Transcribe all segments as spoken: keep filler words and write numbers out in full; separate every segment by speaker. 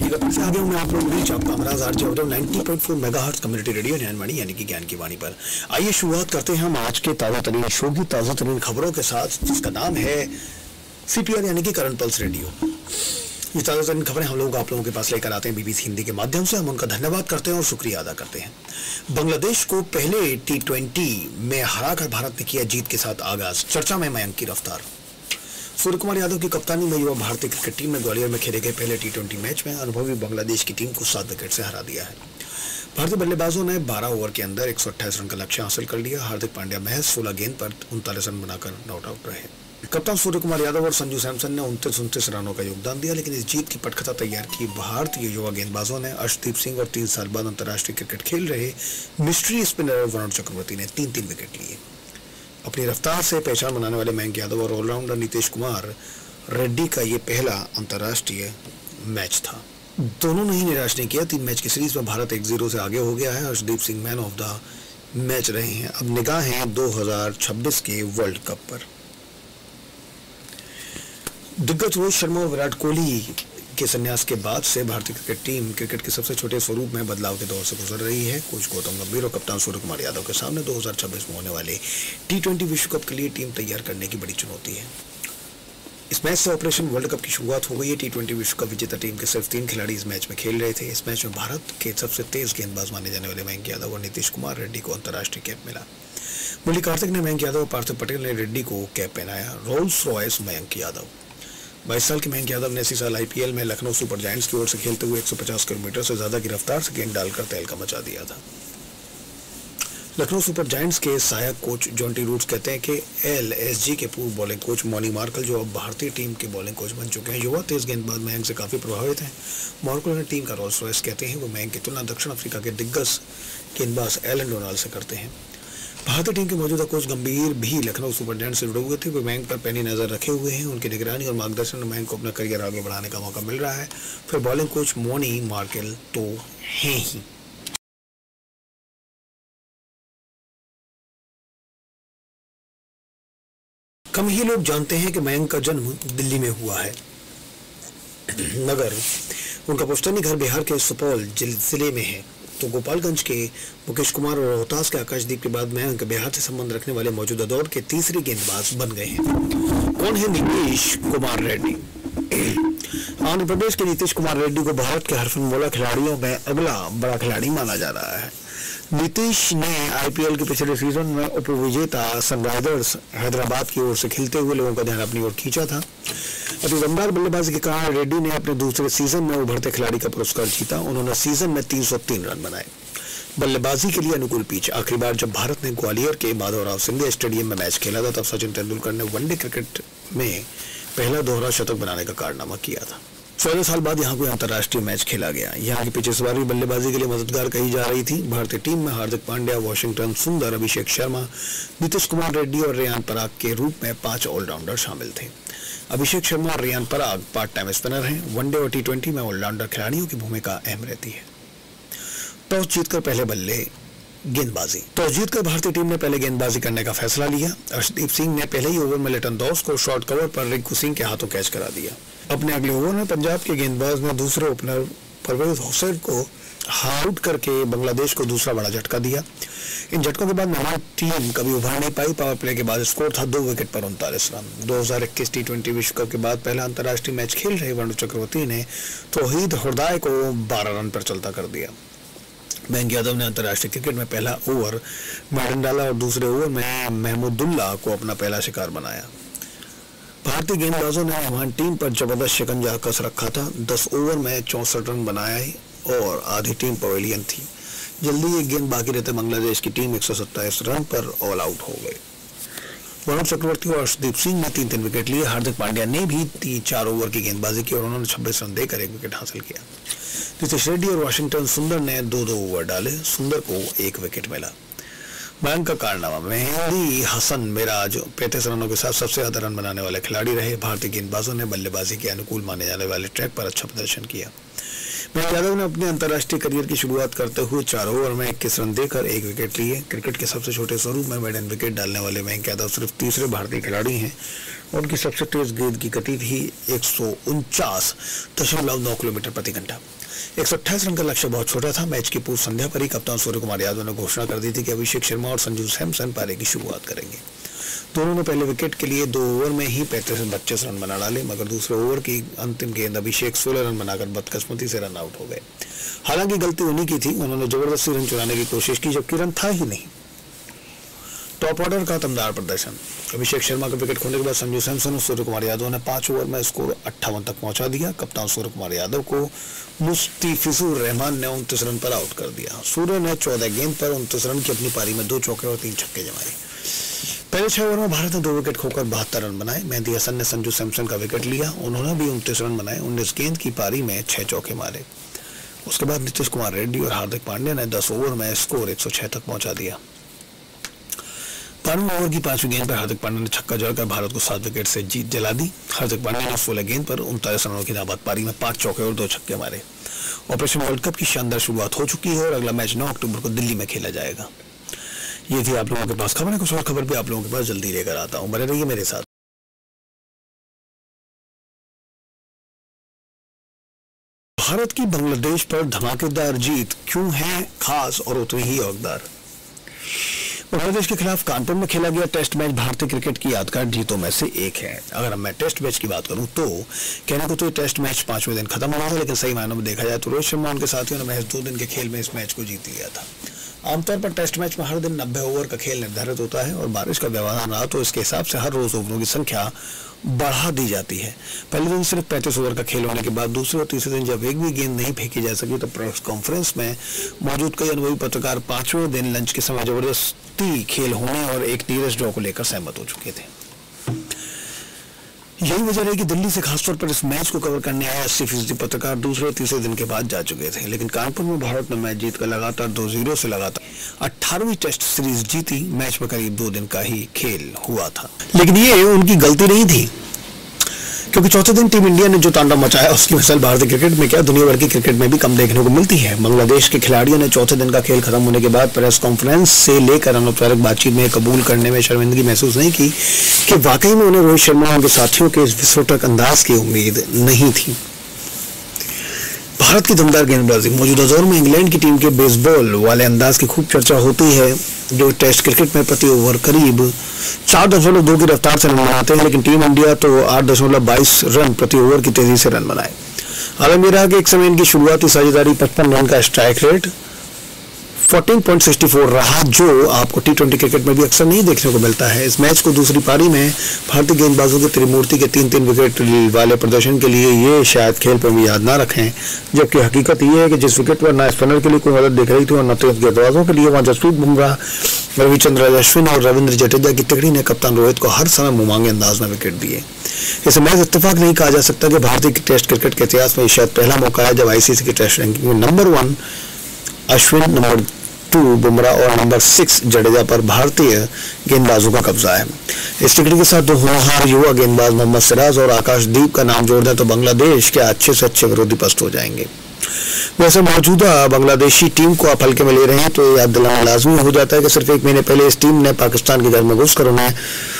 Speaker 1: एक बार से आगे हूँ मैं आप लोगों के बीच आपका अमराज आरजे और नब्बे पॉइंट चार मेगाहर्ट्ज कम्युनिटी रेडियो ज्ञानवाणी यानी कि ज्ञान की वाणी पर। आइए शुरुआत करते हैं हम आज के ताज़ा तरीन शो की ताज़ा तरीन खबरों के साथ, जिसका नाम है सीपीआर यानी कि करंट पल्स रेडियो। ये ताज़ा तरीन खबरें हम लोग आप लोगों के पास लेकर आते हैं बीबीसी हिंदी के माध्यम से। हम उनका धन्यवाद करते हैं और शुक्रिया अदा करते हैं। बांग्लादेश को पहले टी ट्वेंटी में हराकर भारत ने किया जीत के साथ आगाज, चर्चा में मयंक की रफ्तार। सूर्य कुमार यादव की कप्तानी में युवा भारतीय क्रिकेट टीम ने ग्वालियर में खेले गए पहले टी ट्वेंटी मैच में अनुभवी बांग्लादेश की टीम को सात विकेट से हरा दिया है। भारतीय बल्लेबाजों ने बारह ओवर के अंदर एक सौ अट्ठाईस रन का लक्ष्य हासिल कर लिया। हार्दिक पांड्या महज सोलह गेंद पर उनतालीस रन बनाकर नॉट आउट रहे। कप्तान सूर्य कुमार यादव और संजू सैमसन ने उनतीस उनतीस रनों का योगदान दिया, लेकिन इस जीत की पटकथा तैयार की भारतीय युवा गेंदबाजों ने। अर्शदीप सिंह और तीन साल बाद अंतर्राष्ट्रीय क्रिकेट खेल रहे मिस्ट्री स्पिनर वरुण चक्रवर्ती ने तीन तीन विकेट लिए। अपनी रफ्तार से पहचान बनाने वाले मयंक यादव और ऑलराउंडर नीतीश कुमार रेड्डी का ये पहला अंतर्राष्ट्रीय मैच था। दोनों ने ही निराश नहीं किया। तीन मैच की सीरीज में भारत एक जीरो से आगे हो गया है। Arshdeep Singh man of the match रहे हैं। अब निगाह है दो हज़ार छब्बीस के वर्ल्ड कप पर। दिग्गज रोहित शर्मा और विराट कोहली के संन्यास के बाद से भारतीय क्रिकेट टीम क्रिकेट के सबसे छोटे स्वरूप में बदलाव के दौर से गुजर रही है। कोच गौतम गंभीर और कप्तान सूर्य कुमार यादव के सामने दो हज़ार छब्बीस में होने वाले टी ट्वेंटी विश्व कप के लिए टीम तैयार करने की बड़ी चुनौती है। इस मैच से ऑपरेशन वर्ल्ड कप की शुरुआत हो गई है। टी ट्वेंटी विश्व कप विजेता टीम के सिर्फ तीन खिलाड़ी इस मैच में खेल रहे थे। इस मैच में भारत के सबसे तेज गेंदबाज माने जाने वाले मयंक यादव और नीतीश कुमार रेड्डी को अंतर्राष्ट्रीय कैप मिला। मुरली कार्तिक ने मयंक यादव और पार्थिव पटेल ने रेड्डी को कैप पहनाया। Rolls Royce Mayank Yadav. बाईस साल के मयंक यादव ने इसी साल आईपीएल में लखनऊ सुपर जायंट्स की ओर से खेलते हुए एक सौ पचास किलोमीटर से ज्यादा की रफ्तार से गेंद डालकर तहलका मचा दिया था। लखनऊ सुपर जायंट्स के सहायक कोच जॉन्टी रूट्स कहते हैं कि एलएसजी के पूर्व बॉलिंग कोच मॉनी मार्कल, जो अब भारतीय टीम के बॉलिंग कोच बन चुके हैं, युवा तेज गेंदबाज मयंक से काफी प्रभावित हैं। मार्कल ने टीम का रोल्स रॉयस कहते हैं। वो मयंक की तुलना दक्षिण अफ्रीका के दिग्गज गेंदबाज एलन डोनाल्ड से करते हैं। भारतीय टीम के मौजूदा कोच गंभीर भी लखनऊ सुपर जायंट्स से जुड़े हुए थे। वे मयंक पर पैनी नजर रखे हुए हैं। उनकी निगरानी और मार्गदर्शन में मयंक को अपना करियर आगे बढ़ाने का मौका मिल रहा है। फिर बॉलिंग कोच मॉनी मार्कल तो हैं ही। कम ही लोग जानते हैं कि मयंक का जन्म दिल्ली में हुआ है, मगर उनका पुश्तैनी घर बिहार के सुपौल जिले में है। तो गोपालगंज के मुकेश कुमार और रोहतास के आकाशदीप के बाद मयंक बिहार से संबंध रखने वाले मौजूदा दौर के तीसरे गेंदबाज बन गए हैं। कौन है नीतीश कुमार रेड्डी? आंध्र प्रदेश के नीतीश कुमार रेड्डी को भारत के हरफनमौला खिलाड़ियों में अगला बड़ा खिलाड़ी माना जा रहा है। नीतीश ने आईपीएल के पिछले सीजन में उपविजेता सनराइजर्स हैदराबाद की ओर से खेलते हुए लोगों का ध्यान अपनी ओर खींचा था। अपनी दमदार बल्लेबाजी के कारण रेड्डी ने अपने दूसरे सीजन में उभरते खिलाड़ी का पुरस्कार जीता। उन्होंने सीजन में तीन सौ तीन रन बनाए। बल्लेबाजी के लिए अनुकूल पिच। आखिरी बार जब भारत ने ग्वालियर के माधवराव सिंधिया स्टेडियम में मैच खेला था, तब सचिन तेंदुलकर ने वनडे क्रिकेट में पहला दोहरा शतक बनाने का कारनामा किया था। चौदह साल बाद यहाँ कोई अंतर्राष्ट्रीय मैच खेला गया। यहाँ की पिच इस बार भी बल्लेबाजी के लिए मददगार कही जा रही थी। भारतीय टीम में हार्दिक पांड्या, वॉशिंगटन सुंदर, अभिषेक शर्मा, नीतीश कुमार रेड्डी और रेयान पराग के रूप में पांच ऑलराउंडर शामिल थे। अभिषेक शर्मा और Riyan Parag part time spinner हैं। वनडे और टी ट्वेंटी में ऑलराउंडर खिलाड़ियों की भूमिका अहम रहती है। टॉस जीतकर पहले बल्ले गेंदबाजी। टॉस जीतकर भारतीय टीम ने पहले गेंदबाजी करने का फैसला लिया। अर्शदीप सिंह ने पहले ही ओवर में लिटन दास को शॉर्ट कवर पर रिंकू सिंह के हाथों कैच करा दिया। अपने अगले ओवर में पंजाब के गेंदबाज ने दूसरे ओपनर परवेज हुसैन को आउट करके बांग्लादेश को दूसरा बड़ा झटका दिया। इन झटकों के बाद मेहमान टीम कभी उभर नहीं पाई। पावर प्ले के बाद स्कोर था दो विकेट पर उनतालीस रन। दो हज़ार इक्कीस टी ट्वेंटी विश्व कप के बाद पहला अंतर्राष्ट्रीय मैच खेल रहे वरुण चक्रवर्ती ने तौहीद हृदय को बारह रन पर चलता कर दिया। मयंक यादव ने अंतर्राष्ट्रीय क्रिकेट में पहला ओवर मैडन डाला और दूसरे ओवर में महमूदुल्लाह को अपना पहला शिकार बनाया। भारतीय गेंदबाजों ने मेहमान टीम पर जबरदस्त शिकंजा कस रखा था। दस ओवर में चौसठ रन बनाए और आधी टीम पवेलियन थी। जल्दी एक गेंद बाकी रहते बांग्लादेश की टीम एक सौ सत्ताईस रन पर ऑल आउट हो गई। वरुण चक्रवर्ती और अर्शदीप सिंह ने तीन तीन विकेट लिए। हार्दिक पांड्या ने भी तीन चार ओवर की गेंदबाजी की और उन्होंने छब्बीस रन देकर एक विकेट हासिल किया। नीतीश रेड्डी और वॉशिंगटन सुंदर ने दो दो ओवर डाले। सुंदर को एक विकेट मिला। मयंक का कारनामा। मेहदी हसन मिराज पैंतीस रनों के साथ सबसे ज्यादा रन बनाने वाले खिलाड़ी रहे। भारतीय गेंदबाजों ने बल्लेबाजी के अनुकूल माने जाने वाले ट्रैक पर अच्छा प्रदर्शन किया। मयंक यादव ने अपने अंतर्राष्ट्रीय करियर की शुरुआत करते हुए चार ओवर में इक्कीस रन देकर एक विकेट लिए। क्रिकेट के सबसे छोटे स्वरूप में मेडन विकेट डालने वाले मयंक यादव सिर्फ तीसरे भारतीय खिलाड़ी हैं। उनकी सबसे तेज गेंद की गति थी एक सौ उनचास दशमलव नौ किलोमीटर प्रति घंटा। एक सौ अट्ठाईस रन का लक्ष्य बहुत छोटा था। मैच की पूर्व संध्या पर ही कप्तान सूर्य कुमार यादव ने घोषणा कर दी थी कि अभिषेक शर्मा और संजू सैमसन पारी की शुरुआत करेंगे। दोनों ने पहले विकेट के लिए दो ओवर में ही पैंतीस बत्तीस रन बना डाले, मगर दूसरे ओवर की अंतिम गेंद अभिषेक सोलह रन बनाकर बदकिस्मती से रन आउट हो गए। हालांकि गलती उन्हीं की थी, उन्होंने जबरदस्ती रन चुराने की कोशिश की जबकि रन था ही नहीं। टॉप ऑर्डर का दमदार प्रदर्शन। अभिषेक शर्मा का विकेट खोने के बाद संजू सैमसन और सूर्य कुमार यादव ने पांच ओवर में स्कोर अट्ठावन तक पहुंचा दिया। कप्तान सूर्य कुमार यादव को मुस्तफिजुर रहमान ने उनतीस रन पर आउट कर दिया। सूर्य ने चौदह गेंद पर उनतीस रन की अपनी पारी में दो चौके और तीन छक्के जमाए। पहले छह ओवर में भारत ने दो विकेट खोकर बहत्तर रन बनाए। मेहदी हसन ने संजू सैमसन का विकेट लिया, उन्होंने भी उनतीस रन बनाए। उन्नीस गेंद की पारी में छह चौके मारे। उसके बाद नीतीश कुमार रेड्डी और हार्दिक पांड्या ने दस ओवर में स्कोर एक सौ छह तक पहुंचा दिया। बारहवें ओवर की पांचवी गेंद पर हार्दिक पांड्या ने छक्का जड़कर भारत को सात विकेट से जीत जला दी। हार्दिक पांड्या ने सोलह गेंद पर उनतालीस रनों की नाबाद पारी में पांच चौके और दो छक्के मारे। ऑपरेशन वर्ल्ड कप की शानदार शुरुआत हो चुकी है और अगला मैच नौ अक्टूबर को दिल्ली में खेला जाएगा। ये थी आप लोगों के पास खबर है। कुछ और खबर भी आप लोगों के पास जल्दी लेकर आता हूं, बने रहिए मेरे साथ। भारत की बांग्लादेश पर धमाकेदार जीत क्यों है खास और उतनी ही हकदार। बांग्लादेश के खिलाफ कानपुर में खेला गया टेस्ट मैच भारतीय क्रिकेट की यादगार जीतों में से एक है। अगर मैं टेस्ट मैच की बात करूं तो कहने को तो टेस्ट मैच पांचवें दिन खत्म हुआ था, लेकिन सही मायनों में देखा जाए तो रोहित शर्मा उनके साथियों ने महज दो दिन के खेल में इस मैच को जीत लिया था। आमतौर पर टेस्ट मैच में हर दिन नब्बे ओवर का खेल निर्धारित होता है और बारिश का व्यवधान रहा तो इसके हिसाब से हर रोज ओवरों की संख्या बढ़ा दी जाती है। पहले दिन सिर्फ पैंतीस ओवर का खेल होने के बाद दूसरे और तीसरे दिन जब एक भी गेंद नहीं फेंकी जा सकी तो प्रेस कॉन्फ्रेंस में मौजूद कई अनुभवी पत्रकार पांचवें दिन लंच के समय जबरदस्ती खेल होने और एक नीरज ड्रॉ को लेकर सहमत हो चुके थे। यही वजह है कि दिल्ली से खासतौर पर इस मैच को कवर करने आए अस्सी फीसदी पत्रकार दूसरे और तीसरे दिन के बाद जा चुके थे, लेकिन कानपुर में भारत ने मैच जीतकर लगातार दो जीरो से लगातार अठारहवीं टेस्ट सीरीज जीती। मैच में करीब दो दिन का ही खेल हुआ था, लेकिन ये उनकी गलती नहीं थी, क्योंकि चौथे दिन टीम इंडिया ने जो तांडव मचाया उसकी मिसाल भारतीय क्रिकेट में क्या दुनिया भर की क्रिकेट में भी कम देखने को मिलती है। बांग्लादेश के खिलाड़ियों ने चौथे दिन का खेल खत्म होने के बाद प्रेस कॉन्फ्रेंस से लेकर अनौपचारिक बातचीत में कबूल करने में शर्मिंदगी महसूस नहीं की कि वाकई में उन्हें रोहित शर्मा और उनके साथियों के इस विस्फोटक अंदाज की उम्मीद नहीं थी। भारत की दमदार गेंदबाजी। मौजूदा दौर में इंग्लैंड की टीम के बेसबॉल वाले अंदाज की खूब चर्चा होती है, जो टेस्ट क्रिकेट में प्रति ओवर करीब चार दशमलव दो की रफ्तार से रन बनाते हैं, लेकिन टीम इंडिया तो आठ दशमलव बाईस रन प्रति ओवर की तेजी से रन बनाए। हालांकि ये रहा कि एक समय इनकी शुरुआती साझेदारी पचपन रन का स्ट्राइक रेट चौदह पॉइंट छह चार रहा, जो आपको टी ट्वेंटी क्रिकेट में भी अक्सर नहीं देखने को मिलता है। इस मैच को दूसरी पारी में भारतीय गेंदबाजों के त्रिमूर्ति के तीन तीन विकेट वाले प्रदर्शन के लिए ये शायद खेल प्रेमी याद ना रखें, जबकि हकीकत ये है कि जिस विकेट पर ना स्पिनर के लिए कोई मदद दिख रही थी और न तेज गेंदबाजों के लिए, वहां जसप्रीत बुमराह, रविचंद्रन अश्विन और रविंद्र जडेजा की तिकड़ी ने कप्तान रोहित को हर समय मुमांगे अंदाज में विकेट दिए। इसे मैच इत्तेफाक नहीं कहा जा सकता कि भारतीय टेस्ट क्रिकेट के इतिहास में शायद पहला मौका है जब आईसीसी की टेस्ट रैंकिंग में number one Ashwin, number two Bumrah और नंबर सिक्स जडेजा पर भारतीय गेंदबाजों का कब्जा है। इस टिकट के साथ दो होनहार युवा गेंदबाज मोहम्मद सिराज और आकाशदीप का नाम जोड़ दें तो बांग्लादेश के अच्छे से अच्छे विरोधी पस्त हो जाएंगे। वैसे मौजूदा बांग्लादेशी टीम को आप हल्के में ले रहे हैं तो याद दिलाना लाजमी हो जाता है कि सिर्फ एक महीने पहले इस टीम ने पाकिस्तान के घर में घुसकर उन्हें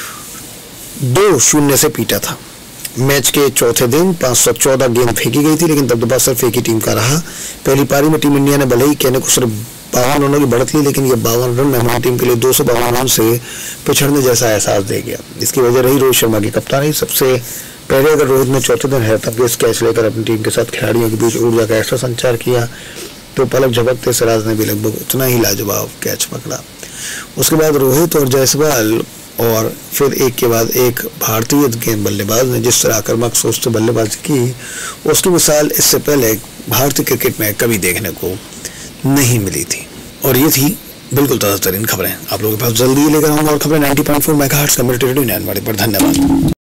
Speaker 1: दो शून्य से पीटा था। मैच के चौथे दिन पांच सौ चौदह गेंद फेंकी गई थी, लेकिन दबदबा सिर्फ एक ही टीम का रहा। पहली पारी में टीम इंडिया ने भले ही कहने को सिर्फ बावन रनों की बढ़त ली, लेकिन ये बावन रन मेहमान टीम के लिए दो सौ बावन रन से पिछड़ने जैसा एहसास दे गया। इसकी वजह रही रोहित शर्मा की कप्तानी। सबसे पहले अगर रोहित ने चौथे दिन हैरतअंगेज कैच लेकर अपनी टीम के साथ खिलाड़ियों के बीच ऊर्जा का ऐसा संचार किया तो पलक झपकते सिराज ने भी लगभग उतना ही लाजवाब कैच पकड़ा। उसके बाद रोहित और जायसवाल और फिर एक के बाद एक भारतीय गेंद बल्लेबाज ने जिस तरह आक्रामक सोच से बल्लेबाजी की, उसकी मिसाल इससे पहले भारतीय क्रिकेट में कभी देखने को नहीं मिली थी। और ये थी बिल्कुल ताज़ा तरीन खबरें। आप लोगों के पास जल्दी लेकर आऊंगा और खबरें नब्बे पॉइंट चार मेगाहर्ट्ज़ कम्युनिटी रेडियो नैनवाड़ी पर। धन्यवाद।